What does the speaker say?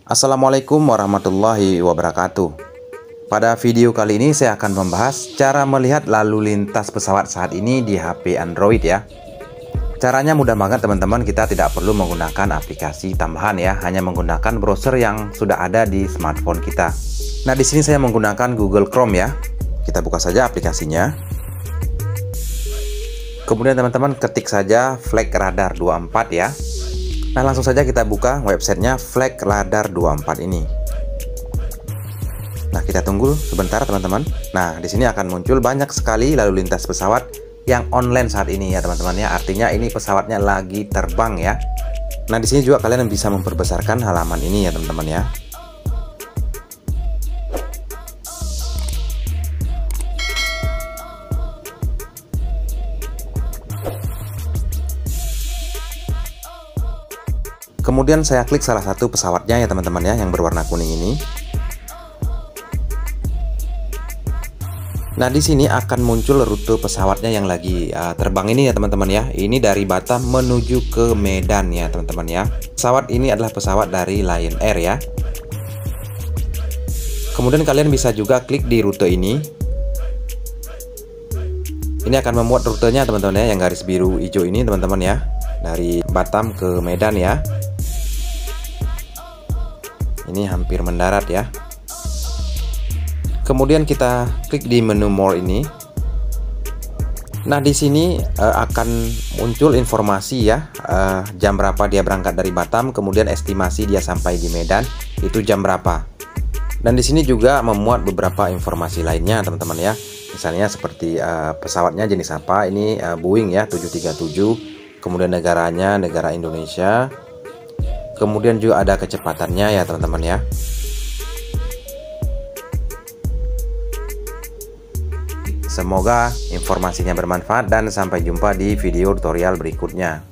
Assalamualaikum warahmatullahi wabarakatuh. Pada video kali ini saya akan membahas cara melihat lalu lintas pesawat saat ini di HP Android ya. Caranya mudah banget teman-teman, kita tidak perlu menggunakan aplikasi tambahan ya, hanya menggunakan browser yang sudah ada di smartphone kita. Nah, di sini saya menggunakan Google Chrome ya. Kita buka saja aplikasinya. Kemudian teman-teman ketik saja Flight Radar 24 ya. Nah, langsung saja kita buka websitenya Flight Radar 24 ini. Nah, kita tunggu sebentar teman-teman. Nah, di sini akan muncul banyak sekali lalu lintas pesawat yang online saat ini ya teman-teman ya. Artinya ini pesawatnya lagi terbang ya. Nah, di sini juga kalian bisa memperbesarkan halaman ini ya teman-teman ya. Kemudian saya klik salah satu pesawatnya ya teman-teman ya, yang berwarna kuning ini. Nah, di sini akan muncul rute pesawatnya yang lagi terbang ini ya teman-teman ya. Ini dari Batam menuju ke Medan ya teman-teman ya. Pesawat ini adalah pesawat dari Lion Air ya. Kemudian kalian bisa juga klik di rute ini. Ini akan memuat rutenya teman-teman ya, yang garis biru hijau ini teman-teman ya. Dari Batam ke Medan ya. Ini hampir mendarat ya. Kemudian kita klik di menu more ini. Nah, di sini akan muncul informasi ya, jam berapa dia berangkat dari Batam, kemudian estimasi dia sampai di Medan itu jam berapa. Dan di sini juga memuat beberapa informasi lainnya teman-teman ya. Misalnya seperti pesawatnya jenis apa, ini Boeing ya 737, kemudian negaranya negara Indonesia. Kemudian juga ada kecepatannya ya teman-teman ya. Semoga informasinya bermanfaat dan sampai jumpa di video tutorial berikutnya.